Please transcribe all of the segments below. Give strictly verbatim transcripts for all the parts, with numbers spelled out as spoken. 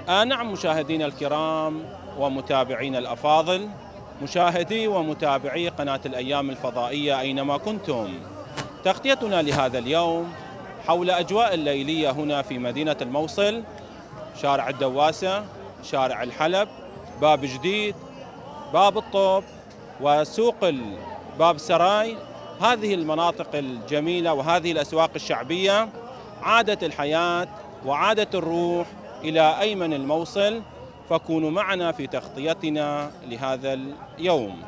آه نعم مشاهدينا الكرام ومتابعينا الأفاضل، مشاهدي ومتابعي قناة الأيام الفضائية أينما كنتم، تغطيتنا لهذا اليوم حول أجواء الليلية هنا في مدينة الموصل، شارع الدواسة، شارع الحلب، باب جديد، باب الطوب، وسوق باب سراي. هذه المناطق الجميلة وهذه الأسواق الشعبية عادت الحياة وعادت الروح إلى أيمن الموصل، فكونوا معنا في تغطيتنا لهذا اليوم.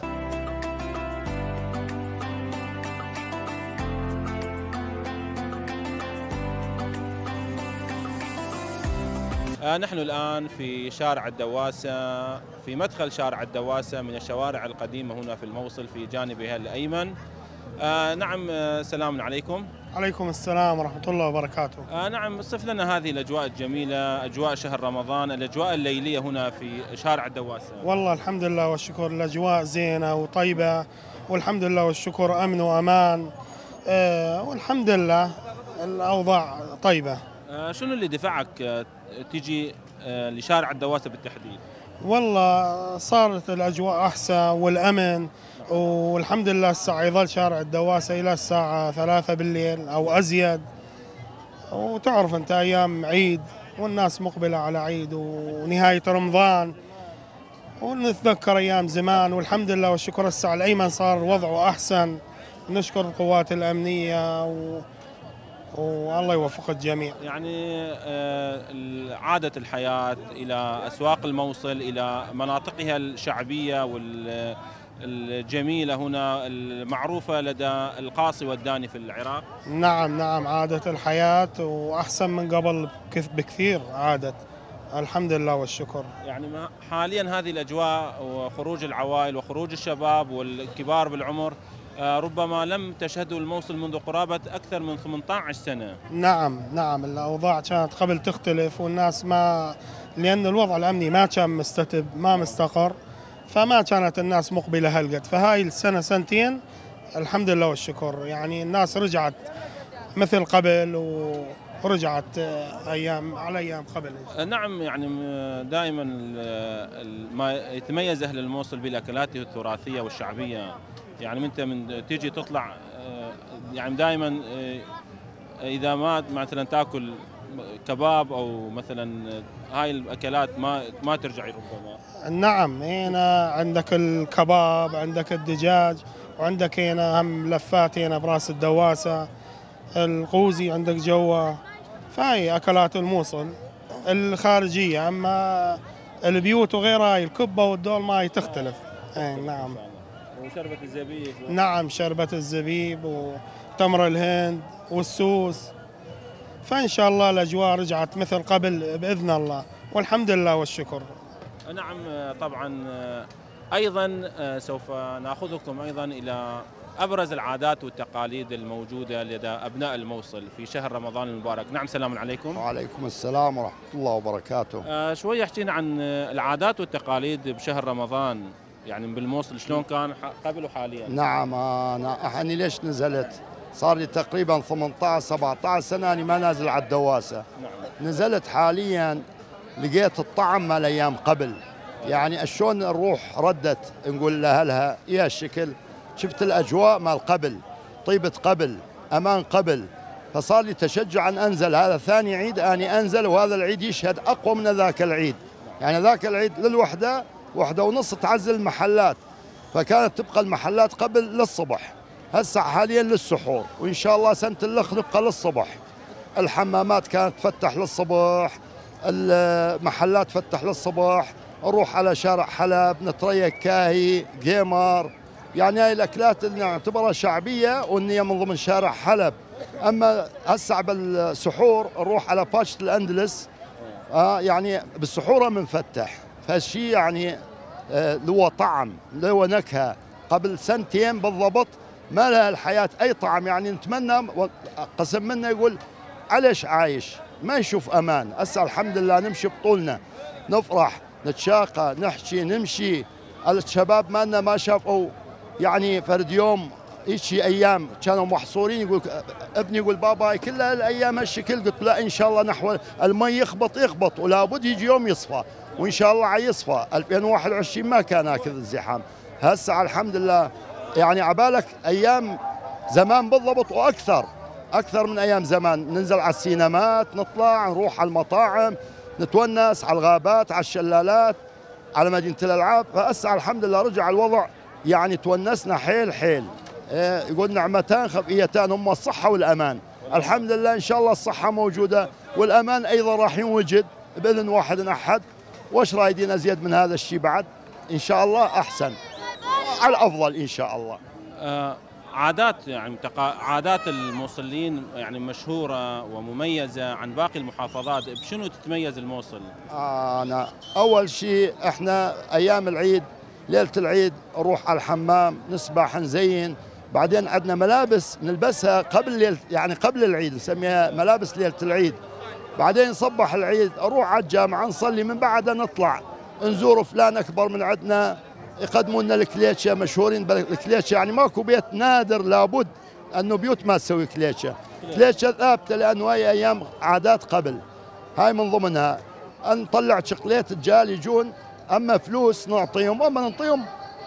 آه نحن الآن في شارع الدواسة، في مدخل شارع الدواسة من الشوارع القديمة هنا في الموصل في جانبها الأيمن. آه نعم، آه سلام عليكم. عليكم السلام ورحمة الله وبركاته. آه نعم، صف لنا هذه الأجواء الجميلة، أجواء شهر رمضان، الأجواء الليلية هنا في شارع الدواسة. والله الحمد لله والشكر، الأجواء زينة وطيبة والحمد لله والشكر، أمن وأمان. آه والحمد لله الأوضاع طيبة. آه شنو اللي دفعك آه تيجي آه لشارع الدواسة بالتحديد؟ والله صارت الأجواء أحسن والأمن، والحمد لله الساعة يظل شارع الدواسة إلى الساعة ثلاثة بالليل أو أزيد. وتعرف أنت أيام عيد والناس مقبلة على عيد ونهاية رمضان، ونتذكر أيام زمان. والحمد لله والشكر الساعة الأيمن صار وضعه أحسن، نشكر القوات الأمنية و... والله يوفق الجميع. يعني عادت الحياة إلى أسواق الموصل، إلى مناطقها الشعبية والجميلة هنا المعروفة لدى القاصي والداني في العراق. نعم نعم، عادت الحياة وأحسن من قبل بكثير، عادت الحمد لله والشكر. يعني حاليا هذه الأجواء وخروج العوائل وخروج الشباب والكبار بالعمر ربما لم تشهدوا الموصل منذ قرابة أكثر من ثمانية عشر سنة. نعم نعم، الأوضاع كانت قبل تختلف، والناس ما لأن الوضع الأمني ما كان مستتب، ما مستقر، فما كانت الناس مقبلة هالقد. فهاي السنة سنتين الحمد لله والشكر، يعني الناس رجعت مثل قبل ورجعت أيام على أيام قبل. نعم، يعني دائما ما يتميز أهل الموصل بأكلاته التراثية والشعبية. يعني انت من تيجي تطلع يعني دائما اذا ما مثلا تاكل كباب او مثلا هاي الاكلات ما ما ترجع ربما. نعم، هنا عندك الكباب، عندك الدجاج، وعندك هنا هم لفات هنا براس الدواسة، القوزي عندك جوا. فهي اكلات الموصل الخارجية، اما البيوت وغيرها هاي الكبة والدول ما هي تختلف. اي نعم. وشربة الزبيب. نعم، شربة الزبيب وتمر الهند والسوس. فإن شاء الله الأجواء رجعت مثل قبل بإذن الله، والحمد لله والشكر. نعم طبعا. أيضا سوف نأخذكم أيضا إلى أبرز العادات والتقاليد الموجودة لدى أبناء الموصل في شهر رمضان المبارك. نعم، سلام عليكم. وعليكم السلام ورحمة الله وبركاته. آه شوية احكينا عن العادات والتقاليد بشهر رمضان، يعني بالموصل شلون كان قبل وحاليا؟ نعم، أنا أني ليش نزلت؟ صار لي تقريبا ثمانية عشر سبعة عشر سنة أنا ما نازل على الدواسة. نعم. نزلت حاليا لقيت الطعم مال أيام قبل، يعني شلون الروح ردت نقول لأهلها يا الشكل، شفت الأجواء مال قبل، طيبة قبل، أمان قبل. فصار لي تشجع أن أنزل، هذا ثاني عيد أني أنزل، وهذا العيد يشهد أقوى من ذاك العيد. يعني ذاك العيد للوحدة وحدة ونص تعزل المحلات، فكانت تبقى المحلات قبل للصبح، هسه حاليا للسحور، وإن شاء الله سنة الأخ نبقى للصبح. الحمامات كانت تفتح للصبح، المحلات تفتح للصبح، نروح على شارع حلب نتريق كاهي جيمر. يعني هاي الأكلات اللي نعتبرها شعبية وإنها من ضمن شارع حلب. أما هسه بالسحور نروح على باشة الأندلس، آه يعني بالسحورة منفتح، فالشيء يعني آه له طعم له نكهة. قبل سنتين بالضبط ما لها الحياة أي طعم، يعني نتمنى قسم منا يقول عليش عايش ما نشوف أمان. هسه الحمد لله نمشي بطولنا، نفرح نتشاقى نحكي نمشي. الشباب مالنا ما شافوا يعني فرد يوم شي ايام كانوا محصورين، يقول ابني يقول بابا كل الايام هالشكل، قلت لا ان شاء الله نحو المي يخبط يخبط ولا بد يجي يوم يصفى، وان شاء الله عيصفى. ألفين وواحد وعشرين ما كان هكذا الزحام، هسه الحمد لله يعني عبالك ايام زمان بالضبط واكثر، اكثر من ايام زمان. ننزل على السينمات، نطلع نروح على المطاعم، نتونس على الغابات، على الشلالات، على مدينه الالعاب. فهسه الحمد لله رجع الوضع، يعني تونسنا حيل حيل. يقول نعمتان خفيتان هما الصحة والأمان. الحمد لله إن شاء الله الصحة موجودة والأمان أيضا راح ينوجد بإذن واحد أحد. وش رايدين أزيد من هذا الشيء بعد؟ إن شاء الله أحسن على الأفضل إن شاء الله. آه عادات يعني عادات الموصلين يعني مشهورة ومميزة عن باقي المحافظات، بشنو تتميز الموصل؟ آه أنا أول شيء إحنا أيام العيد ليلة العيد نروح على الحمام نسبح نزين، بعدين عندنا ملابس نلبسها قبل ليلة يعني قبل العيد نسميها ملابس ليلة العيد، بعدين نصبح العيد نروح على الجامعة نصلي، من بعدها نطلع نزور فلان أكبر من عندنا يقدموا لنا الكليتشة، مشهورين بالكليتشة، يعني ماكو بيت نادر لابد أنه بيوت ما تسوي كليتشة، كليتشة ثابتة لأنه هاي أيام عادات قبل. هاي من ضمنها نطلع شقليت الرجال يجون، أما فلوس نعطيهم، أما نعطيهم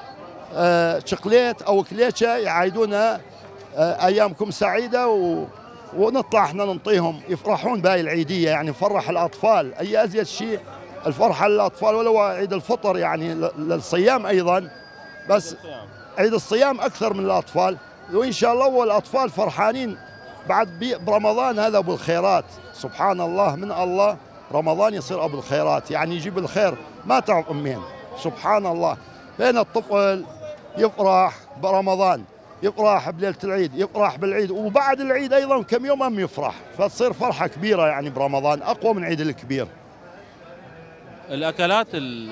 آه شقليت أو كليتشة يعايدونا آه أيامكم سعيدة، و ونطلع احنا نعطيهم يفرحون بهاي العيدية، يعني نفرح الأطفال. أي أزيد شيء الفرحة للأطفال، ولو عيد الفطر يعني للصيام أيضا، بس عيد الصيام أكثر من الأطفال. وإن شاء الله والأطفال فرحانين بعد برمضان هذا أبو الخيرات. سبحان الله من الله، رمضان يصير أبو الخيرات، يعني يجيب الخير ما تعرف أمين. سبحان الله، بين الطفل يفرح برمضان، يفرح بليلة العيد، يفرح بالعيد، وبعد العيد أيضا كم يوم أم يفرح، فتصير فرحة كبيرة يعني برمضان أقوى من عيد الكبير. الأكلات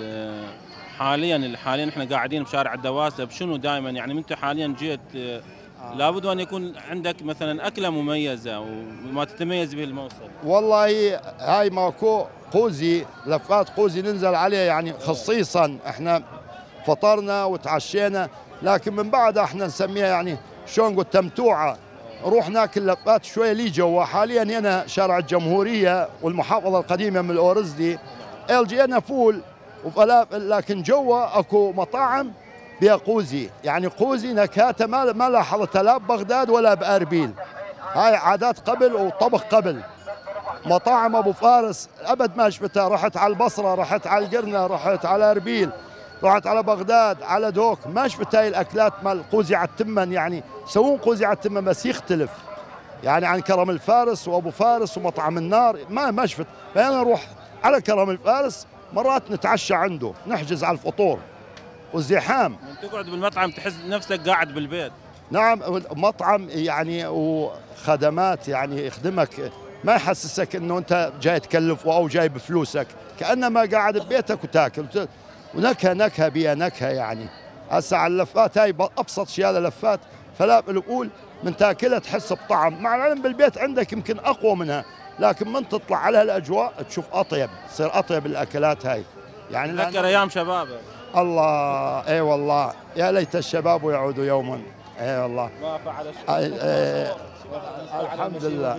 حاليا حاليا احنا قاعدين بشارع الدواسة، بشنو دائما يعني انت حاليا جيت آه. لابد أن يكون عندك مثلا أكلة مميزة وما تتميز به الموصل؟ والله هاي ماكو قوزي، لفات قوزي ننزل عليه يعني خصيصا، احنا فطرنا وتعشينا، لكن من بعدها احنا نسميها يعني شلون قلت تمتوعة، نروح ناكل لفات شوية لي جوا. حاليا هنا شارع الجمهورية والمحافظة القديمة من الأورزدي الجينا فول وفلافل، لكن جوا اكو مطاعم بها قوزي، يعني قوزي نكهته ما ما لاحظتها لا ببغداد ولا بأربيل. هاي عادات قبل وطبخ قبل. مطاعم ابو فارس ابد ما شفتها، رحت على البصره، رحت على القرنه، رحت على اربيل، رحت على بغداد، على دوك، ما شفت هاي الاكلات مال قوزي على التمن، يعني يسوون قوزي على التمن بس يختلف يعني عن كرم الفارس وابو فارس ومطعم النار، ما ما شفت. فانا نروح على كرم الفارس مرات نتعشى عنده، نحجز على الفطور والزحام. تقعد بالمطعم تحس نفسك قاعد بالبيت. نعم، مطعم يعني وخدمات يعني يخدمك، ما يحسسك انه انت جاي تكلف او جاي بفلوسك، كانما قاعد ببيتك وتاكل، ونكهه نكهه بيها نكهه يعني. هسه على اللفات هاي ابسط شيء، هذا لفات فلافل وقول من تاكلها تحس بطعم، مع العلم بالبيت عندك يمكن اقوى منها، لكن من تطلع على هالاجواء تشوف اطيب، تصير اطيب الاكلات هاي يعني. تذكر ايام شبابك. الله اي والله، يا ليت الشباب يعود يوما. اي والله ما فعل الشيء. الحمد لله.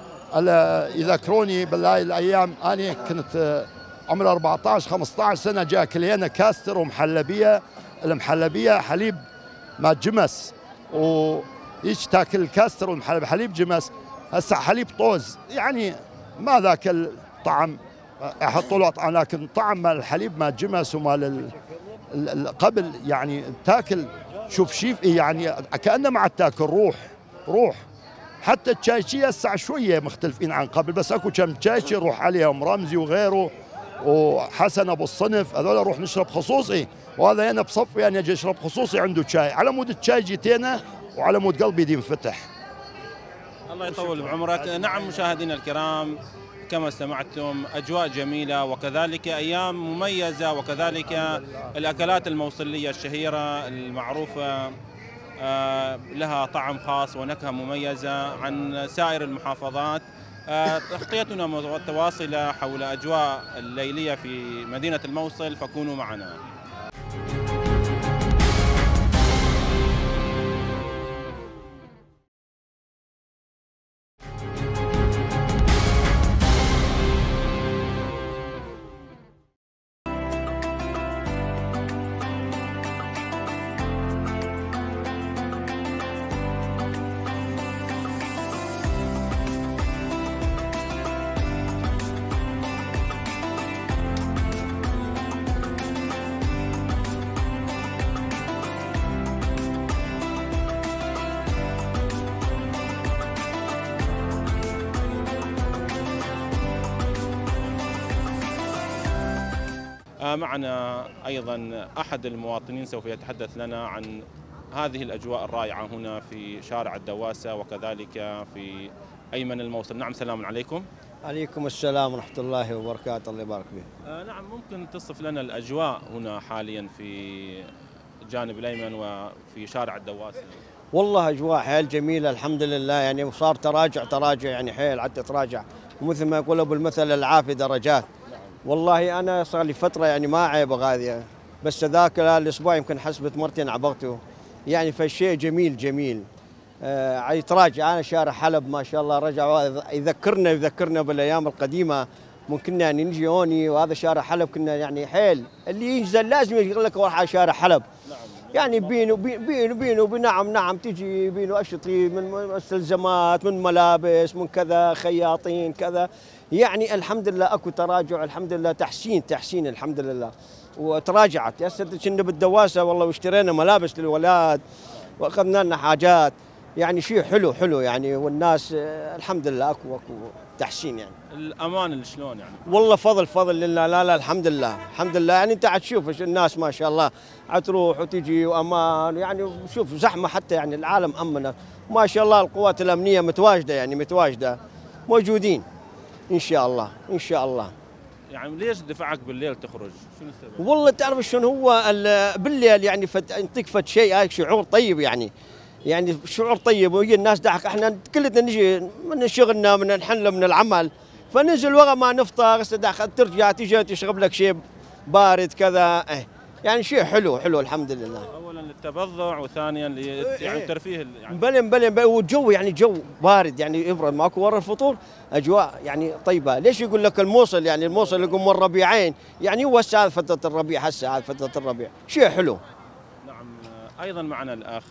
ألا يذكروني بالله الايام، انا كنت عمري أربعة عشر خمسة عشر سنه، جاء كلينا كاستر ومحلبيه، المحلبيه حليب ما جمس، ويش تاكل الكاستر والمحلبيه حليب جمس. هسه حليب طوز، يعني ما ذاك الطعم يحطوا له طعم، لكن طعم مال الحليب مال جمس ومال قبل يعني تاكل شوف شيف يعني كأنه ما عاد تاكل روح روح. حتى الشايشي هسه شويه مختلفين عن قبل، بس اكو كم شايشي نروح عليهم، رمزي وغيره وحسن ابو الصنف، هذول نروح نشرب خصوصي، وهذا انا بصفي انا اجي اشرب خصوصي عنده شاي، على مود الشاي جيتينا وعلى مود قلبي دي انفتح. الله يطول بعمرك. نعم مشاهدينا الكرام، كما استمعتم أجواء جميلة وكذلك أيام مميزة، وكذلك الأكلات الموصلية الشهيرة المعروفة لها طعم خاص ونكهة مميزة عن سائر المحافظات. تغطيتنا متواصلة حول أجواء الليلية في مدينة الموصل، فكونوا معنا. ومعنا أيضا أحد المواطنين سوف يتحدث لنا عن هذه الأجواء الرائعة هنا في شارع الدواسة وكذلك في أيمن الموصل. نعم، سلام عليكم. عليكم السلام ورحمة الله وبركاته، الله يبارك فيك. آه نعم، ممكن تصف لنا الأجواء هنا حاليا في الجانب الأيمن وفي شارع الدواسة؟ والله أجواء حيل جميلة الحمد لله، يعني وصار تراجع تراجع يعني حيل حتى تراجع، ومثل ما يقولوا بالمثل العافية درجات. والله أنا صار لي فترة يعني ما عيب غاذية، بس ذاك الأسبوع يمكن حسبت مرتين عبرته، يعني فالشيء جميل جميل. آه يتراجع. أنا شارع حلب ما شاء الله رجع يذكرنا يذكرنا بالأيام القديمة. ممكن يعني نجي هوني وهذا شارع حلب كنا يعني حيل اللي ينزل لازم يقول لك روح على شارع حلب. يعني بينه بينه بينه نعم نعم تجي بينه أشطي من مستلزمات من ملابس من كذا خياطين كذا. يعني الحمد لله اكو تراجع، الحمد لله تحسين تحسين الحمد لله. وتراجعت هسه كنا بالدواسه والله واشترينا ملابس للولاد واخذنا لنا حاجات، يعني شيء حلو حلو يعني. والناس الحمد لله اكو اكو تحسين يعني. الامان شلون يعني؟ والله فضل فضل لله. لا لا الحمد لله الحمد لله. يعني انت تشوف الناس ما شاء الله تروح وتجي وامان، يعني شوف زحمه حتى يعني العالم امنه ما شاء الله. القوات الامنيه متواجده يعني متواجده موجودين ان شاء الله ان شاء الله. يعني ليش دفعك بالليل تخرج؟ شنو السبب؟ والله تعرف شلون هو بالليل يعني يعطيك فد شيء هيك شعور طيب يعني. يعني شعور طيب وهي الناس دعك. احنا كلنا نجي من شغلنا من الحنله من العمل، فننزل ورا ما نفطر ترجع تجي تشرب لك شيء بارد كذا. يعني شيء حلو حلو الحمد لله. اولا للتبضع وثانيا يعني الترفيه يعني. بلن بلن والجو يعني جو بارد يعني يبرد ماكو ورا الفطور اجواء يعني طيبه. ليش يقول لك الموصل يعني الموصل يقوم من ربيعين، يعني هو هسه فتره الربيع هسه فتره الربيع شيء حلو. نعم. ايضا معنا الاخ،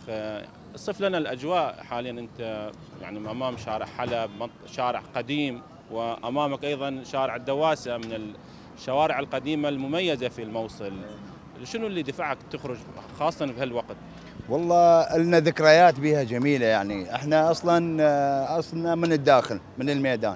صف لنا الاجواء حاليا. انت يعني امام شارع حلب شارع قديم، وامامك ايضا شارع الدواسه من الشوارع القديمه المميزه في الموصل. شنو اللي دفعك تخرج خاصه في هالوقت؟ والله لنا ذكريات بها جميله يعني. احنا اصلا اصلا من الداخل من الميدان،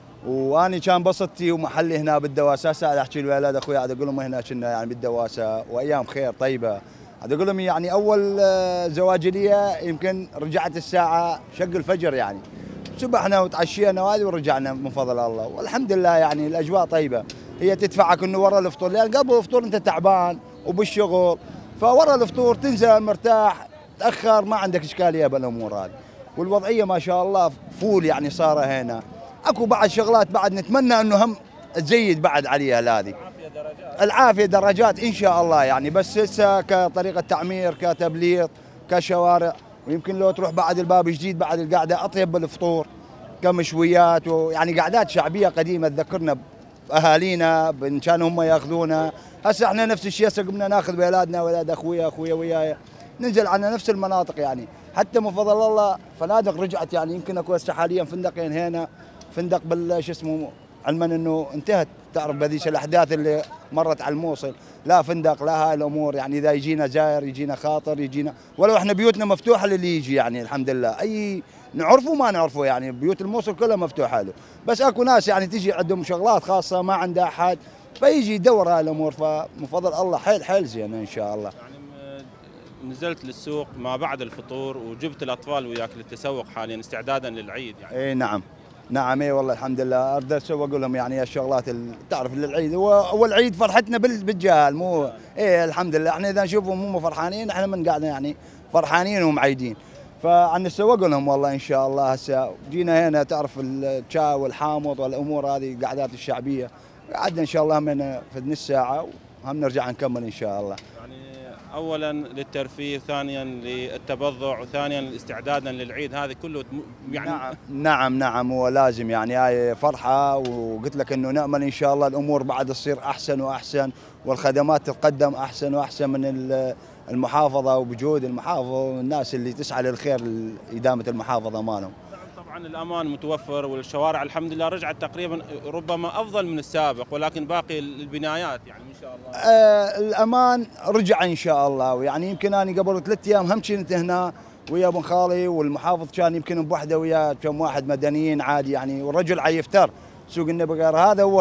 واني كان بسطتي ومحلي هنا بالدواسه. هسه احكي للولاد اخوي عاد اقول لهم هنا كنا يعني بالدواسه وايام خير طيبه. عاد اقول لهم يعني اول زواج لي يمكن رجعت الساعه شق الفجر يعني، سبحنا وتعشينا وهذه ورجعنا من فضل الله والحمد لله. يعني الاجواء طيبه، هي تدفعك انه ورا الفطور، لان قبل الفطور انت تعبان وبالشغل، فورا الفطور تنزل مرتاح تاخر ما عندك اشكاليه بالامور هذه. والوضعيه ما شاء الله فول يعني صار هنا. اكو بعد شغلات بعد نتمنى انه هم تزيد بعد عليها هذه. العافيه درجات ان شاء الله يعني. بس هسه كطريقه تعمير كتبليط كشوارع، ويمكن لو تروح بعد الباب جديد بعد القعده اطيب بالفطور كمشويات، ويعني قعدات شعبيه قديمه تذكرنا باهالينا ان كانوا هم ياخذونا. هسه احنا نفس الشيء، هسه قمنا ناخذ باولادنا واولاد اخويا اخويا وياي ننزل على نفس المناطق يعني. حتى من فضل الله فنادق رجعت يعني. يمكن اكو هسه حاليا فندقين هنا، فندق بال شو اسمه علما انه انتهت تعرف بهذيش الاحداث اللي مرت على الموصل، لا فندق لا هاي الامور يعني. اذا يجينا زائر يجينا خاطر يجينا، ولو احنا بيوتنا مفتوحه للي يجي يعني الحمد لله. اي نعرفه ما نعرفه يعني بيوت الموصل كلها مفتوحه له. بس اكو ناس يعني تجي عندهم شغلات خاصه ما عندها احد فيجي يدور هاي الامور. فمن فضل الله حيل حيل زين ان شاء الله. يعني نزلت للسوق ما بعد الفطور وجبت الاطفال وياك للتسوق حاليا استعدادا للعيد يعني. اي نعم نعم اي والله الحمد لله. اريد اسوق لهم يعني الشغلات اللي تعرف للعيد. هو هو العيد فرحتنا بالجهال مو اي الحمد لله. احنا اذا نشوفهم هم فرحانين احنا من قاعدين يعني فرحانين ومعيدين. فعن نسوق لهم والله ان شاء الله. هسه جينا هنا تعرف الشاي والحامض والامور هذه قعدات الشعبيه قعدنا ان شاء الله من في نص ساعه وهم نرجع نكمل ان شاء الله. يعني اولا للترفيه، ثانيا للتبضع، وثانيا استعدادا للعيد. هذا كله يعني نعم نعم نعم هو لازم يعني. هاي فرحه وقلت لك انه نامل ان شاء الله الامور بعد تصير احسن واحسن والخدمات تتقدم احسن واحسن من المحافظه وبجهود المحافظه والناس اللي تسعى للخير لادامه المحافظه مالهم. طبعا الامان متوفر والشوارع الحمد لله رجعت تقريبا ربما افضل من السابق، ولكن باقي البنايات يعني ان شاء الله. آه الامان رجع ان شاء الله. ويعني يمكن انا قبل ثلاث ايام هم كنت هنا ويا ابن خالي والمحافظ كان يمكن بوحده ويا كم واحد مدنيين عادي يعني. والرجل عيفتر سوق النبي غير هذا هو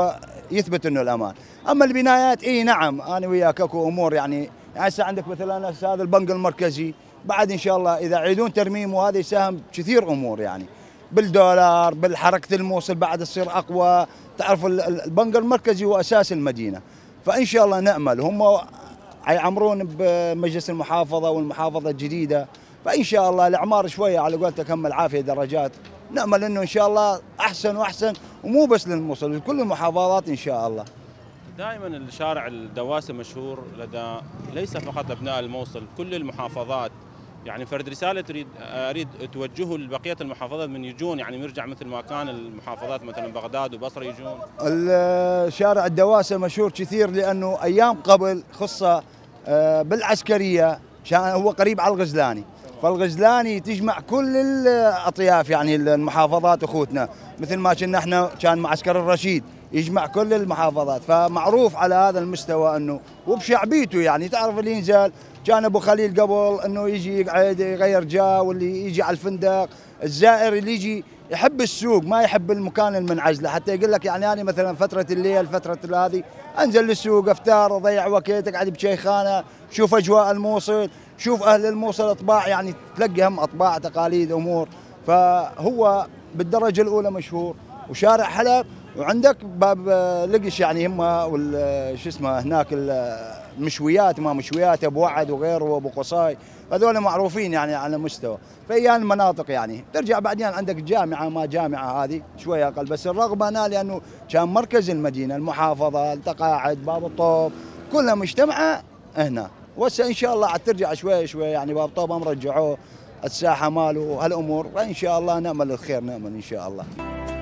يثبت انه الامان. اما البنايات اي نعم انا وياك اكو امور يعني هسه عندك مثلا هذا البنك المركزي بعد ان شاء الله اذا عيدون ترميم وهذا يساهم كثير امور يعني بالدولار بالحركه الموصل بعد تصير اقوى. تعرف البنك المركزي هو اساس المدينه، فان شاء الله نامل هم يعمرون بمجلس المحافظه والمحافظه الجديده، فان شاء الله الاعمار شويه على قولتك كم العافيه درجات، نامل انه ان شاء الله احسن واحسن ومو بس للموصل لكل المحافظات ان شاء الله. دائما الشارع الدواسة مشهور لدى ليس فقط ابناء الموصل، كل المحافظات. يعني فرد رساله تريد اريد توجهه لبقيه المحافظات من يجون يعني يرجع مثل ما كان المحافظات مثلا بغداد وبصره يجون. الشارع الدواسه مشهور كثير لانه ايام قبل خصه بالعسكريه كان هو قريب على الغزلاني، فالغزلاني تجمع كل الاطياف يعني المحافظات اخوتنا، مثل ما كنا احنا كان معسكر الرشيد يجمع كل المحافظات، فمعروف على هذا المستوى انه وبشعبيته يعني تعرف اللي ينزل كان ابو خليل قبل انه يجي يقعد يغير جا، واللي يجي على الفندق، الزائر اللي يجي يحب السوق ما يحب المكان المنعزله، حتى يقول لك يعني انا مثلا فتره الليل فتره هذه انزل للسوق افطار اضيع وقت اقعد بشيخانه، شوف اجواء الموصل، شوف اهل الموصل اطباع يعني تلقى هم اطباع تقاليد امور، فهو بالدرجه الاولى مشهور. وشارع حلب وعندك باب لقش يعني هم شو اسمه هناك المشويات ما مشويات ابو وعد وغيره وابو قصاي هذول معروفين يعني على مستوى. في المناطق يعني ترجع بعدين عندك جامعه ما جامعه هذه شويه اقل، بس الرغبه هنا لانه كان مركز المدينه المحافظه التقاعد باب الطوب كلها مجتمعه هنا، وهسه ان شاء الله عاد ترجع شوي شوي يعني باب الطوب هم رجعوه الساحه ماله هالامور، فان شاء الله نامل الخير نامل ان شاء الله.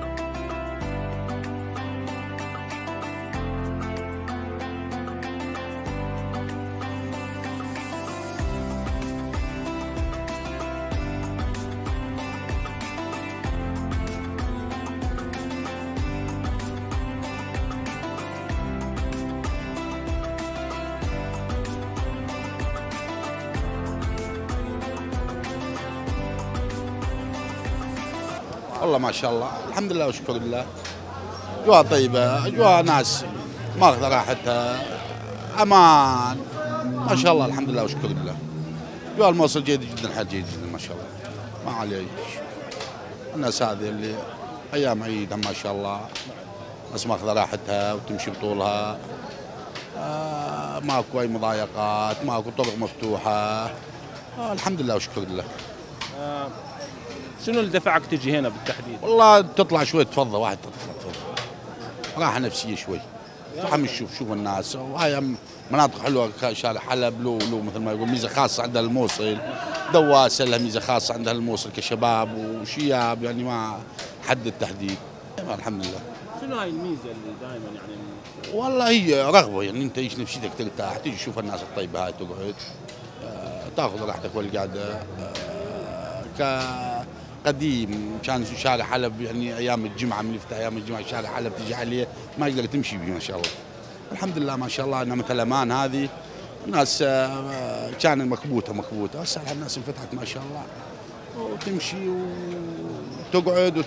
والله ما شاء الله الحمد لله وشكر لله، اجواء طيبه، اجواء ناس ماخذه راحتها، امان ما شاء الله الحمد لله وشكر لله. اجواء الموصل جيد جدا، حال جيد جدا ما شاء الله، ما عليه اي شيء. الناس هذه اللي ايام عيد ما شاء الله ناس ماخذه راحتها وتمشي بطولها، آه ماكو اي مضايقات، ماكو طرق مفتوحه، آه الحمد لله وشكر لله. آه شنو اللي دفعك تجي هنا بالتحديد؟ والله تطلع شوي تفضى، واحد تطلع تفضى، راحه نفسيه شوي، تحم تشوف شوف الناس، وهاي مناطق حلوه شارع حلب له له مثل ما يقول ميزه خاصه عندها الموصل، دواسه لها ميزه خاصه عندها الموصل كشباب وشياب يعني ما حد التحديد، الحمد لله. شنو هاي الميزه اللي دائما يعني؟ والله هي رغبه يعني انت ايش نفسيتك ترتاح، تيجي تشوف الناس الطيبه هاي تقعد آه تاخذ راحتك والقعده آه ك قديم كان شارع حلب يعني ايام الجمعه من يفتح ايام الجمعه شارع حلب تجي عليه ما يقدر تمشي به ما شاء الله. الحمد لله ما شاء الله نعمه الامان هذه الناس كان مكبوته مكبوته، هسه الناس انفتحت ما شاء الله وتمشي وتقعد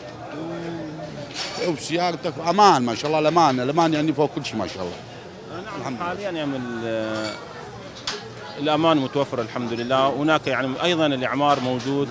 وسيارتك امان ما شاء الله. الامان الامان يعني فوق كل شيء ما شاء الله. نعم حاليا يعني الامان متوفر الحمد لله، هناك يعني ايضا الاعمار موجود.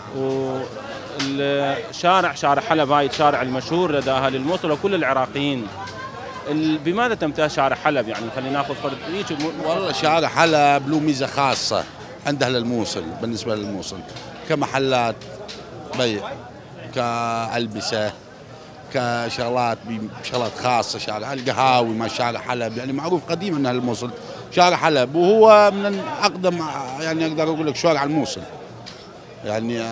والشارع شارع حلب هاي الشارع المشهور لدى اهل الموصل وكل العراقيين. بماذا تمتاز شارع حلب يعني خلينا ناخذ فرد؟ والله شارع حلب له ميزه خاصه عند اهل الموصل بالنسبه للموصل، كمحلات بيع كالبسه كشغلات بشغلات خاصه، شارع القهاوي ما شارع حلب يعني معروف قديما ان اهل الموصل شارع حلب، وهو من اقدم يعني اقدر اقول لك شوارع الموصل يعني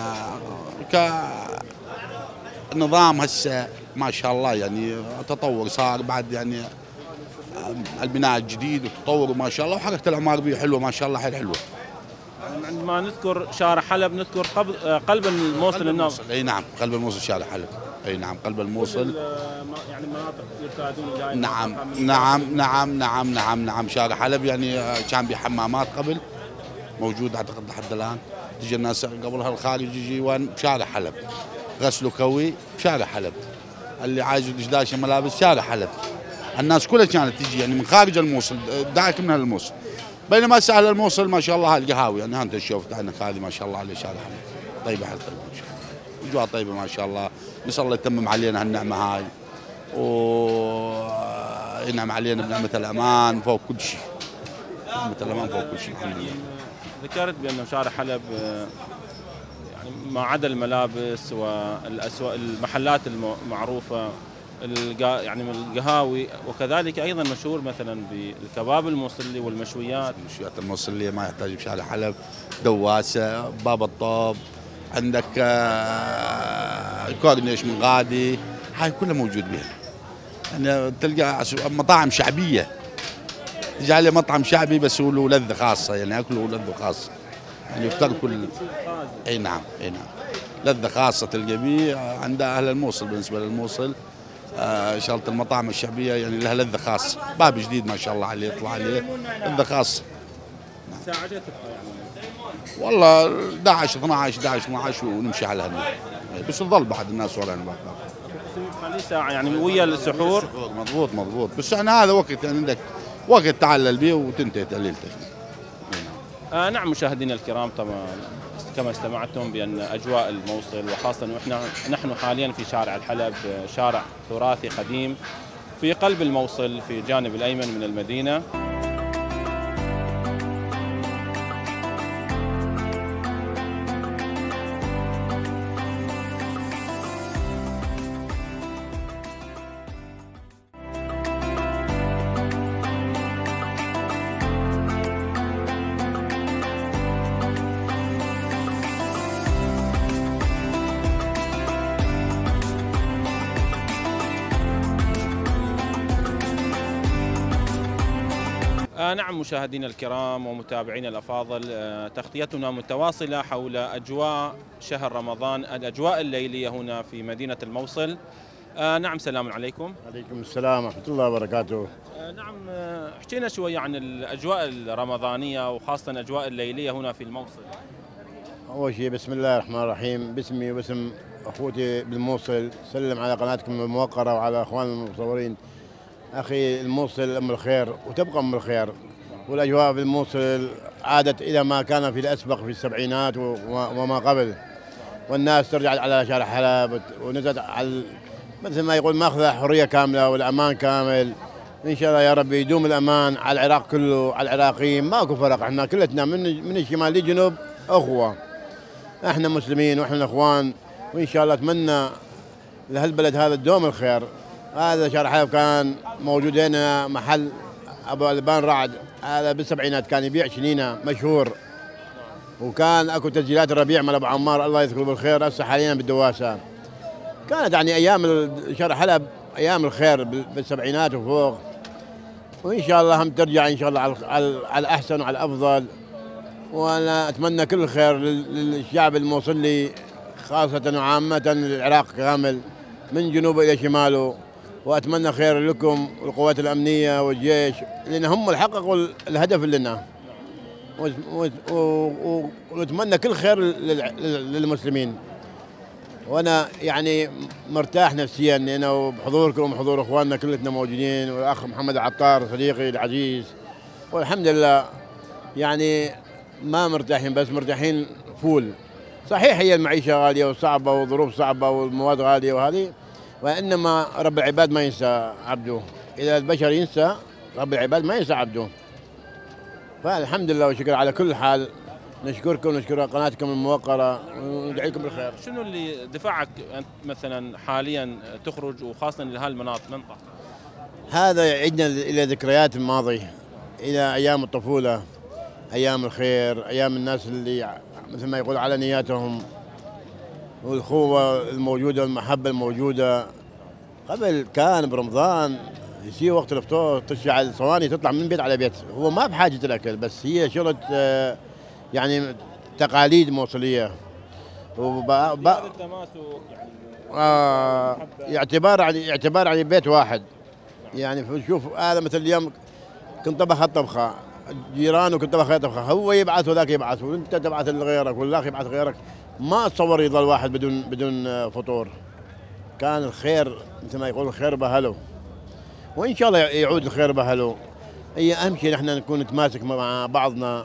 كنظام هسه ما شاء الله يعني تطور صار بعد يعني البناء الجديد والتطور ما شاء الله، وحركه العمار به حلوه ما شاء الله حيل حلوه. عندما نذكر شارع حلب نذكر قلب الموصل النوم. اي نعم قلب الموصل شارع حلب، اي نعم قلب الموصل يعني مناطق يرتادون نعم نعم نعم نعم نعم نعم شارع حلب يعني كان بحمامات قبل موجود اعتقد لحد الان، تجي الناس قبلها الخارج يجي وين بشارع حلب، غسل وكوي بشارع حلب، اللي عايز دشداشه ملابس شارع حلب، الناس كلها كانت تجي يعني من خارج الموصل دعك من الموصل. بينما سهل الموصل ما شاء الله القهاوي يعني انت شفت عنك هذه ما شاء الله على شارع طيبه حيل طيبه ما شاء الله. اجواء طيبه ما شاء الله. نسال الله يتمم علينا هالنعمه هاي وينعم علينا بنعمه الامان فوق كل شيء. نعمه الامان فوق كل شيء الحمد لله. ذكرت بأن شارع حلب يعني ما عدا الملابس والأسواق المحلات المعروفة يعني من القهاوي وكذلك أيضا مشهور مثلا بالكباب الموصلي والمشويات. المشويات الموصلية ما يحتاج بشارع حلب دواسة باب الطوب عندك كورنيش من غادي هاي كلها موجود بها. يعني تلقى مطاعم شعبية تجي عليه مطعم شعبي بس هو له لذة خاصة يعني أكله لذة خاصة يعني يفتر كل أي نعم أي نعم لذة خاصة تلقى بيه عند أهل الموصل. بالنسبة للموصل آه شغلة المطاعم الشعبية يعني لها لذة خاصة. باب جديد ما شاء الله عليه يطلع عليه لذة خاصة. ساعدتك يعني والله أحد عشر اثنعش أحد عشر اثنعش ونمشي على هالنوع بس تظل بعد الناس ورانا بعد خليه ساعة يعني ويا السحور. مضبوط مضبوط بس يعني هذا وقت يعني عندك وقت تعلل به وتنتهي تقليلتك. آه نعم مشاهدينا الكرام طبعا كما استمعتم بأن أجواء الموصل وخاصة وإحنا نحن حاليا في شارع الحلب شارع تراثي قديم في قلب الموصل في الجانب الأيمن من المدينة. آه نعم مشاهدينا الكرام ومتابعينا الأفاضل آه تغطيتنا متواصلة حول أجواء شهر رمضان الأجواء الليلية هنا في مدينة الموصل. آه نعم سلام عليكم. عليكم السلام ورحمة الله وبركاته. آه نعم آه احكينا شوي عن الأجواء الرمضانية وخاصة الأجواء الليلية هنا في الموصل. أول شيء بسم الله الرحمن الرحيم باسمي وباسم أخوتي بالموصل سلم على قناتكم الموقرة وعلى أخوان المصورين. أخي الموصل أم الخير وتبقى أم الخير والأجواء في الموصل عادت إلى ما كان في الأسبق في السبعينات وما قبل والناس ترجع على شارع حلب ونزلت على مثل ما يقول ماخذة حرية كاملة والأمان كامل. إن شاء الله يا رب يدوم الأمان على العراق كله على العراقيين ماكو فرق. احنا كلتنا من من الشمال للجنوب أخوة. احنا مسلمين واحنا الأخوان وإن شاء الله أتمنى لهالبلد هذا الدوم الخير. هذا شارع حلب كان موجود هنا محل ابو البان رعد هذا بالسبعينات كان يبيع شنينه مشهور وكان اكو تسجيلات الربيع مال ابو عمار الله يذكره بالخير. هسه حاليا بالدواسه كانت يعني ايام شارع حلب ايام الخير بالسبعينات وفوق وان شاء الله هم ترجع ان شاء الله على على الاحسن وعلى الافضل. وانا اتمنى كل الخير للشعب الموصلي خاصه وعامه للعراق كامل من جنوبه الى شماله. واتمنى خير لكم والقوات الامنيه والجيش لان هم اللي حققوا الهدف لنا ونتمنى كل خير للمسلمين. وانا يعني مرتاح نفسيا انا وبحضوركم وحضور اخواننا كلنا موجودين والاخ محمد العطار صديقي العزيز والحمد لله يعني ما مرتاحين بس مرتاحين فول. صحيح هي المعيشه غاليه وصعبه وظروف صعبه والمواد غاليه وهذه وإنما رب العباد ما ينسى عبده. إذا البشر ينسى رب العباد ما ينسى عبده. فالحمد لله والشكر على كل حال. نشكركم ونشكر قناتكم الموقرة وندعي لكم بالخير. شنو اللي دفعك أنت مثلا حاليا تخرج وخاصة لهالمناطق منطقة؟ هذا يعيدنا إلى ذكريات الماضي إلى أيام الطفولة أيام الخير أيام الناس اللي مثل ما يقول على نياتهم والأخوة الموجودة والمحبة الموجودة. قبل كان برمضان يصير وقت الفطور تشعل صواني تطلع من بيت على بيت. هو ما بحاجة الأكل بس هي شغلة يعني تقاليد موصلية وبا با آه اعتبار عن اعتبار عن بيت واحد. يعني شوف هذا مثل اليوم كنت طبخ الطبخة جيرانه كنت طبخ طبخة هو يبعث وذاك يبعث وانت تبعث لغيرك والله يبعث غيرك. ما اتصور يظل واحد بدون بدون فطور. كان الخير مثل ما يقول الخير بأهله وان شاء الله يعود الخير باهله. هي اهم شيء نحن نكون نتماسك مع بعضنا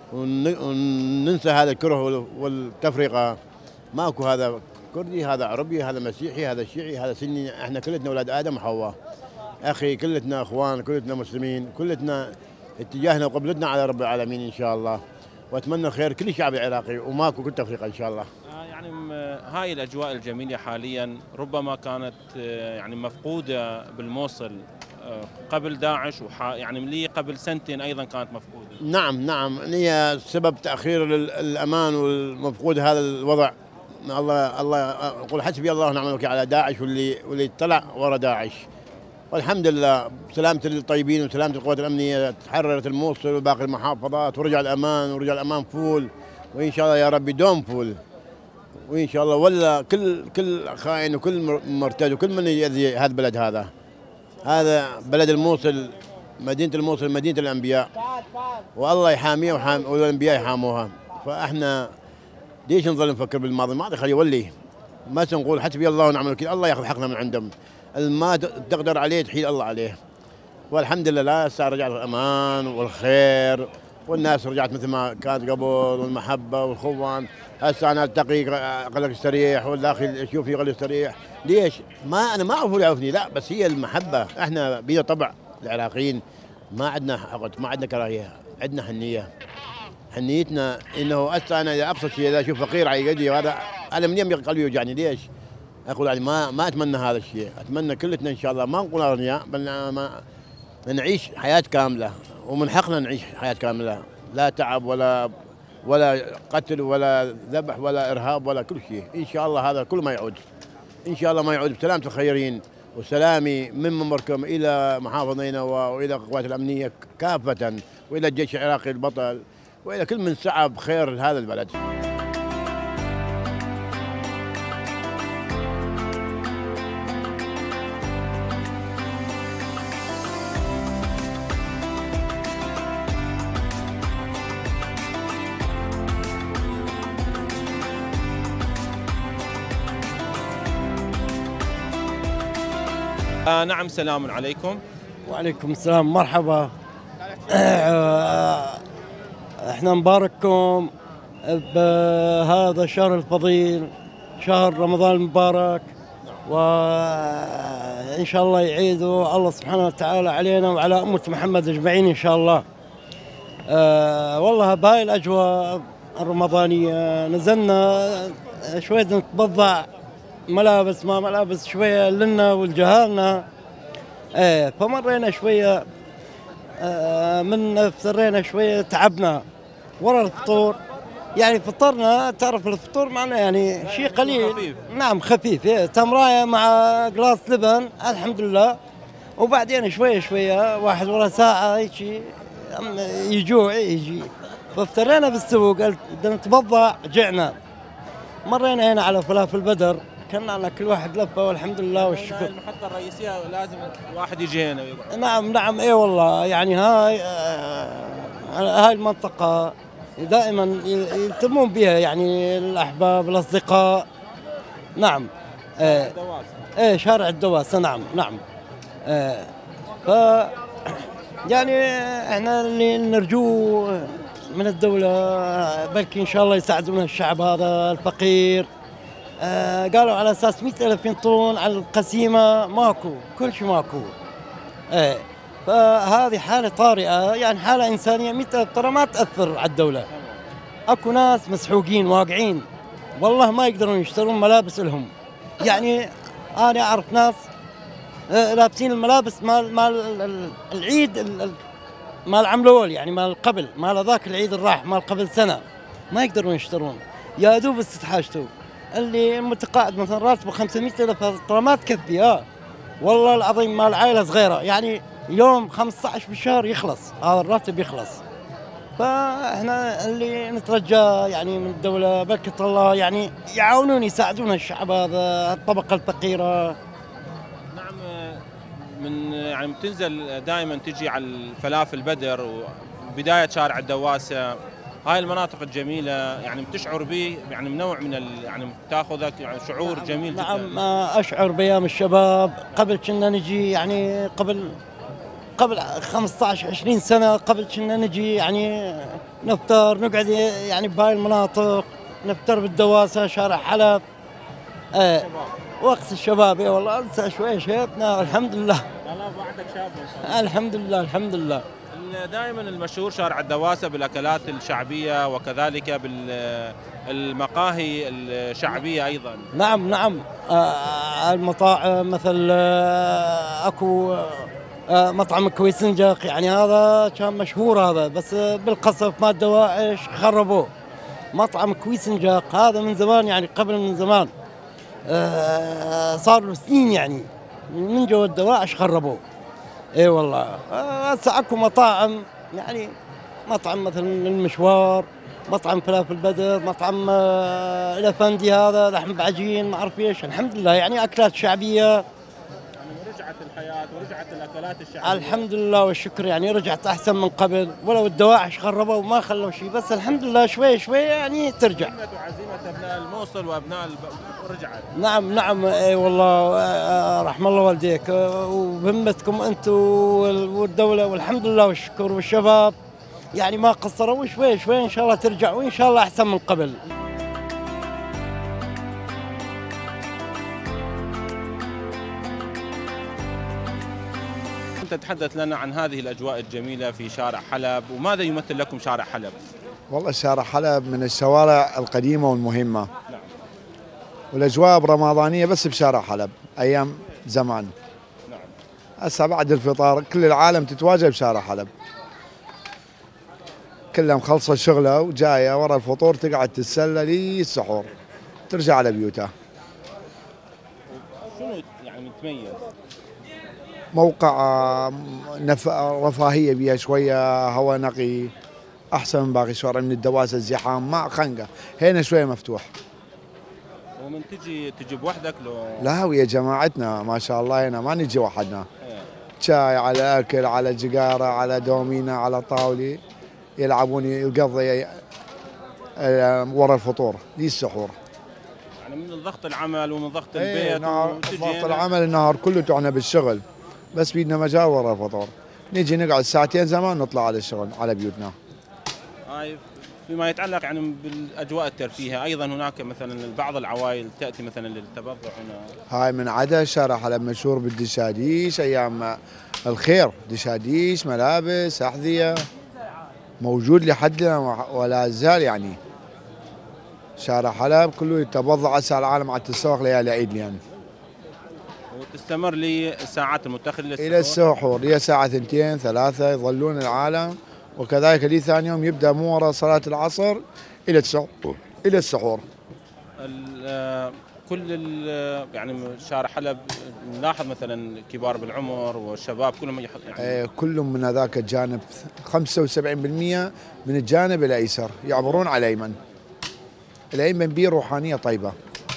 وننسى هذا الكره والتفرقه. ماكو هذا كردي، هذا عربي، هذا مسيحي، هذا شيعي، هذا سني، احنا كلتنا اولاد ادم وحواء. اخي كلتنا اخوان، كلتنا مسلمين، كلتنا اتجاهنا وقبلتنا على رب العالمين ان شاء الله. واتمنى الخير كل الشعب العراقي وماكو كل تفرقه ان شاء الله. يعني هاي الاجواء الجميله حاليا ربما كانت يعني مفقوده بالموصل قبل داعش، وح يعني لي قبل سنتين ايضا كانت مفقوده. نعم نعم، هي سبب تاخير الامان والمفقود هذا الوضع. الله الله يقول حسبي الله ونعم الوكيل على داعش واللي واللي طلع ورا داعش. والحمد لله بسلامه الطيبين وسلامه القوات الامنيه تحررت الموصل وباقي المحافظات ورجع الامان ورجع الامان فول، وان شاء الله يا رب يدوم فول، وان شاء الله ولا كل كل خائن وكل مرتد وكل من يأذي هذا البلد. هذا هذا بلد الموصل، مدينه الموصل مدينه الانبياء، والله يحاميها وحام والانبياء يحاموها. فاحنا ليش نظل نفكر بالماضي؟ الماضي خليه يولي، ما نقول حسبي الله ونعم الوكيل، الله ياخذ حقنا من عندهم. ما تقدر عليه تحيل الله عليه. والحمد لله صار رجع الامان والخير والناس رجعت مثل ما كانت قبل، والمحبه والخوان. هسه انا التقي قال يستريح والاخي اشوفي قال يستريح. ليش؟ ما انا ما اعرف يعرفني، لا بس هي المحبه. احنا بينا طبع العراقيين، ما عندنا حقد، ما عندنا كراهيه، عندنا حنيه. حنيتنا انه هسه انا اذا ابسط شيء اذا اشوف فقير على يدي وهذا انا من يم قلبي يوجعني. ليش؟ اقول يعني ما ما اتمنى هذا الشيء، اتمنى كلتنا ان شاء الله ما نكون اغنياء بل ما نعيش حياه كامله، ومن حقنا نعيش حياه كامله، لا تعب ولا ولا قتل ولا ذبح ولا ارهاب ولا كل شيء. ان شاء الله هذا كل ما يعود، ان شاء الله ما يعود بسلامه الخيرين وسلامي من منبركم الى محافظينا والى القوات الامنيه كافه، والى الجيش العراقي البطل، والى كل من سعى بخير هذا البلد. آه نعم، سلام عليكم. وعليكم السلام، مرحبا. احنا نبارككم بهذا الشهر الفضيل، شهر رمضان المبارك، وان شاء الله يعيدوا الله سبحانه وتعالى علينا وعلى امة محمد اجمعين ان شاء الله. أه والله بهاي الاجواء الرمضانيه نزلنا شويه نتبضع ملابس ما ملابس شويه لنا ولجهالنا. ايه فمرينا شويه آه من افترينا شويه تعبنا ورا الفطور. يعني فطرنا، تعرف الفطور معنا يعني شيء قليل خفيف. نعم خفيف، إيه تمرايه مع قلاص لبن الحمد لله. وبعدين شويه شويه واحد ورا ساعه هيك يجوع يجي، فافترينا بالسوق نتبضع جعنا. مرينا هنا على فلافل بدر، كنا على كل واحد لفه والحمد لله والشكر. المحطة الرئيسية لازم الواحد يجي هنا ويقعد. نعم نعم اي والله، يعني هاي آه هاي المنطقة دائما يهتمون بها يعني الأحباب الأصدقاء. نعم ايه الدواسة. ايه شارع الدواسة. نعم نعم ايه ف يعني احنا اللي نرجوه من الدولة بلكي ان شاء الله يساعدون الشعب هذا الفقير. آه قالوا على اساس مئة ألف ينطون على القسيمه، ماكو، كل شيء ماكو. ايه فهذه حاله طارئه، يعني حاله انسانيه. مئة ألف ترى ما تاثر على الدوله. اكو ناس مسحوقين واقعين والله ما يقدرون يشترون ملابس لهم. يعني انا اعرف ناس آه لابسين الملابس مال مال العيد مال عملول، يعني مال قبل، مال ذاك العيد الراح مال قبل سنه، ما يقدرون يشترون، يا دوب استحاجته. اللي متقاعد مثلا راتبه خمسمئة ألف ترى ما تكفي. اه والله العظيم مال عائله صغيره، يعني يوم خمسة عشر بالشهر يخلص هذا الراتب يخلص. فاحنا اللي نترجاه يعني من الدوله بركه الله يعني يعاونون يساعدون الشعب هذا الطبقه الفقيره. نعم، من يعني بتنزل دائما تجي على الفلافل بدر وبدايه شارع الدواسه، هاي المناطق الجميله يعني بتشعر به يعني نوع من ال... يعني تاخذك يعني شعور نعم جميل جدا. نعم اشعر بايام الشباب قبل كنا نجي يعني قبل قبل خمسة عشر عشرين سنه قبل كنا نجي يعني نفطر نقعد يعني بهاي المناطق نفطر بالدواسه شارع حلب. آه وقت الشباب اي والله انسى شوي شيبنا الحمد لله. والله بعدك شاب الحمد لله الحمد لله. دائما المشهور شارع الدواسة بالاكلات الشعبيه وكذلك بالمقاهي الشعبيه ايضا. نعم نعم آه المطاعم مثل آه اكو آه مطعم كويسنجق يعني هذا كان مشهور هذا بس بالقصف مال دواعش خربوه. مطعم كويسنجق هذا من زمان يعني قبل من زمان آه صار له سنين يعني من جو الدواعش خربوه. اي والله هسه اكو مطاعم يعني مطعم مثلا المشوار مطعم فلافل بدر مطعم آه الافندي هذا لحم بعجين ما اعرف ايش الحمد لله يعني اكلات شعبيه. يعني رجعت الحياه ورجعت الاكلات الشعبيه الحمد لله والشكر يعني رجعت احسن من قبل ولو الدواعش خربوا وما خلوا شيء بس الحمد لله شوي شوي يعني ترجع. وعزيمه ابناء الموصل وابناء الب... رجعت. نعم نعم اي والله آه رحم الله والديك آه وبهمتكم انتم والدوله والحمد لله والشكر والشباب يعني ما قصروا شوي شوي ان شاء الله ترجع وان شاء الله احسن من قبل. تتحدث لنا عن هذه الأجواء الجميلة في شارع حلب وماذا يمثل لكم شارع حلب؟ والله شارع حلب من الشوارع القديمة والمهمة. نعم. والأجواء برمضانية بس بشارع حلب أيام زمان. نعم. هسه بعد الفطار كل العالم تتواجه بشارع حلب. كلها مخلصة شغلة وجاية ورا الفطور تقعد تتسلى للسحور ترجع على بيوتها. شنو يعني متميز؟ موقع نف... رفاهية بيها شوية هواء نقي أحسن من باقي الشوارع من الدواسة الزحام ما خنقة هنا شوية مفتوح. ومن تجي تجي بوحدك لو؟ لا ويا جماعتنا ما شاء الله هنا ما نجي وحدنا. شاي على أكل على جقارة على دومينة على طاولة يلعبون يقضي ورا الفطور للسحور. يعني من ضغط العمل ومن ضغط ايه البيت ضغط العمل النهار كله تعنا بالشغل بس بيدنا مجال ورا الفطور نيجي نقعد ساعتين زمان نطلع على الشغل على بيوتنا. هاي فيما يتعلق يعني بالاجواء الترفيهيه ايضا هناك مثلا بعض العوائل تاتي مثلا للتبضع هنا. هاي من عدا شارع حلب مشهور بالدشاديش ايام الخير دشاديش ملابس احذيه موجود لحد ولا زال يعني. شارع حلب كله يتبضع هسه العالم على التسوق ليالي عيد يعني. وتستمر للساعات المتخذة للسحور؟ الى السحور الى الساعة اثنتين ثلاثة يظلون العالم وكذلك لي ثاني يوم يبدا مو ورا صلاة العصر الى السحور الى السحور. كل يعني شارع حلب نلاحظ مثلا كبار بالعمر والشباب كلهم يحط يعني ايه كلهم من هذاك الجانب خمسة وسبعين بالمئة من الجانب الايسر يعبرون على الايمن. الايمن بيه روحانيه طيبه.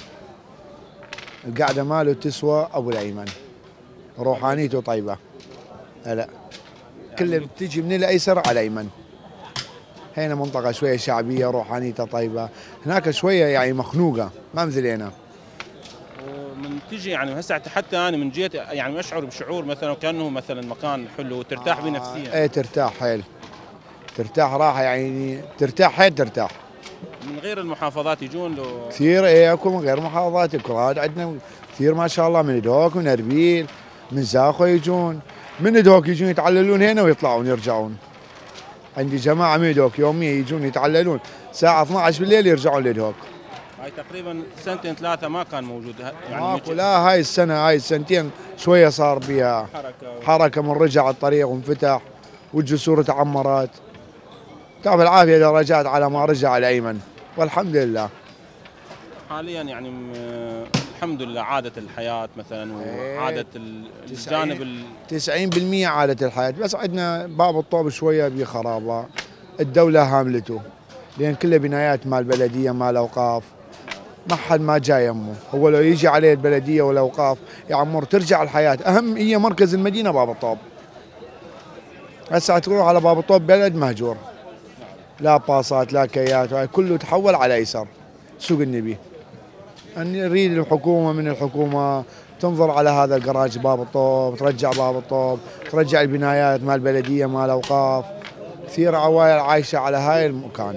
القعده ماله تسوى ابو الايمن روحانيته طيبه. لا كل تجي من الايسر على الايمن. هنا منطقه شويه شعبيه روحانيتها طيبه هناك شويه يعني مخنوقه ما مثل هنا. ومن تجي يعني هسه حتى انا من جيت يعني اشعر بشعور مثلا كانه مثلا مكان حلو وترتاح آه بنفسيا. ايه ترتاح حيل ترتاح راحه يعني ترتاح حيل ترتاح. من غير المحافظات يجون له كثير ايه اكو من غير محافظات الكراد عندنا كثير ما شاء الله من دوك من اربيل من زاخو يجون من دوك يجون يتعللون هنا ويطلعون يرجعون. عندي جماعه من دوك يوميا يجون يتعللون الساعه اثنعش عشر بالليل يرجعون لدوك. هاي تقريبا سنتين ثلاثه ما كان موجود يعني ماكو لا هاي السنه هاي السنتين شويه صار بها حركه و... حركه من رجع الطريق وانفتح والجسور تعمرت. تعرف العافيه درجات على ما رجع الايمن والحمد لله. حاليا يعني الحمد لله عادت الحياه مثلا وعادت الجانب تسعين بالمئة عادت الحياه بس عندنا باب الطوب شويه بخرابه الدوله هاملته لان كلها بنايات مال بلديه مال اوقاف ما حد ما جاي يمه. هو لو يجي عليه البلديه والاوقاف يعمر ترجع الحياه. اهم هي مركز المدينه باب الطوب. هسه تروح على باب الطوب بلد مهجور لا باصات لا كيات، كله تحول على ايسر سوق النبي. أن نريد الحكومة من الحكومة تنظر على هذا الجراج باب الطوب، ترجع باب الطوب، ترجع البنايات مال البلدية مال الأوقاف. كثير عوائل عايشة على هاي المكان.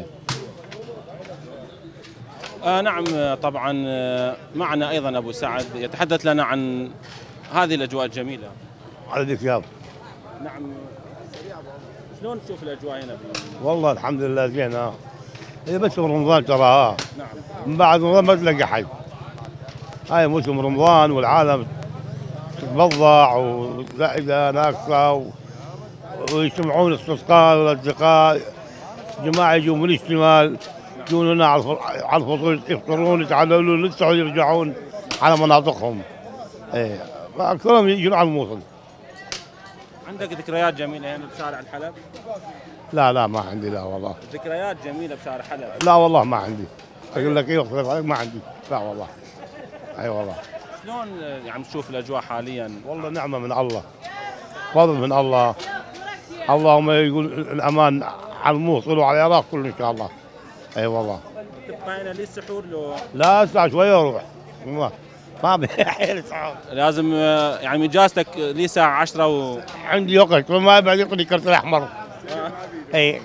آه نعم طبعا معنا أيضا أبو سعد يتحدث لنا عن هذه الأجواء الجميلة. على الدكاب. نعم شلون تشوف الأجواء هنا؟ والله الحمد لله زينة. هي بس رمضان تراها. نعم. من بعد رمضان ما تلاقي حي. هاي موسم رمضان والعالم تتبضع وزائدة ناقصة ويجتمعون استسقاء والاصدقاء، جماعة يجوا من الشمال يجون هنا على الفطور يفطرون يتعللون يرجعون يرجعون على مناطقهم. ايه اكثرهم يجون على الموصل. عندك ذكريات جميلة هنا بشارع الحلب؟ لا لا ما عندي، لا والله. ذكريات جميلة بشارع حلب؟ لا والله ما عندي. اقول لك ايه اختلف عليك، ما عندي. لا والله. اي والله. شلون يعني تشوف الاجواء حاليا؟ والله نعمة من الله. فضل من الله. اللهم يقول الامان على الموصل وعلى العراق كله ان شاء الله. اي والله. تبقى هنا للسحور لو؟ لا اسمع شوية واروح. والله ما بحيل سحور. لازم يعني اجازتك لي ساعة عشرة و عندي وقت وما بعد يعطيني كرت الاحمر. اي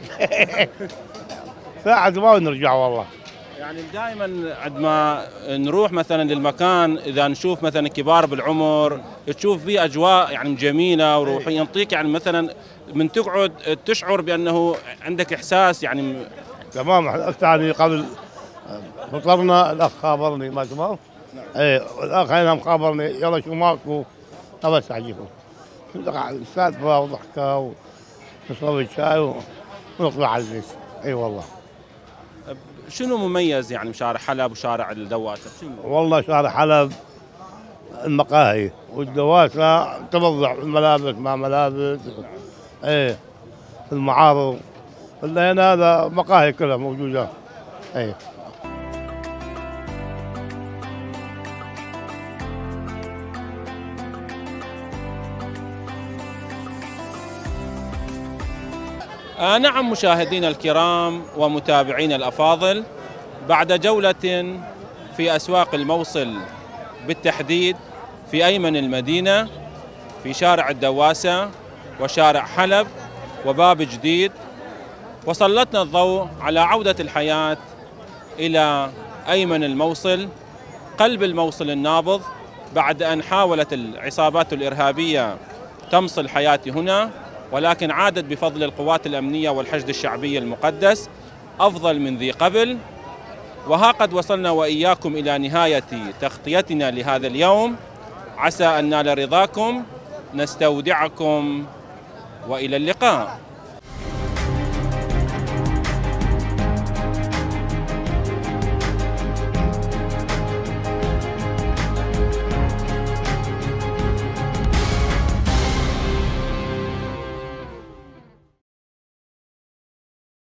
ساعة ما نرجع والله. يعني دائما عندما نروح مثلا للمكان اذا نشوف مثلا كبار بالعمر تشوف فيه اجواء يعني جميله وروح ينطيك يعني مثلا من تقعد تشعر بانه عندك احساس يعني تمام. يعني قبل فطرنا الاخ خابرني ما تمام؟ اي الاخ هنا مخابرني يلا شو ماكو بس اعجبكم. سالفه وضحكه ونشرب الشاي ونطلع على البيت. اي والله. شنو مميز يعني بشارع حلب وشارع الدواسه؟ شنو؟ والله شارع حلب المقاهي والدواسه تبضع الملابس مع ملابس. ايه المعارض اللي هنا هذا مقاهي كلها موجوده. ايه آه نعم مشاهدينا الكرام ومتابعينا الأفاضل، بعد جولة في أسواق الموصل بالتحديد في أيمن المدينة في شارع الدواسة وشارع حلب وباب جديد، وسلطنا الضوء على عودة الحياة إلى أيمن الموصل قلب الموصل النابض بعد أن حاولت العصابات الإرهابية تمص الحياة هنا، ولكن عادت بفضل القوات الأمنية والحشد الشعبي المقدس أفضل من ذي قبل. وها قد وصلنا وإياكم إلى نهاية تغطيتنا لهذا اليوم، عسى أن نال رضاكم، نستودعكم وإلى اللقاء.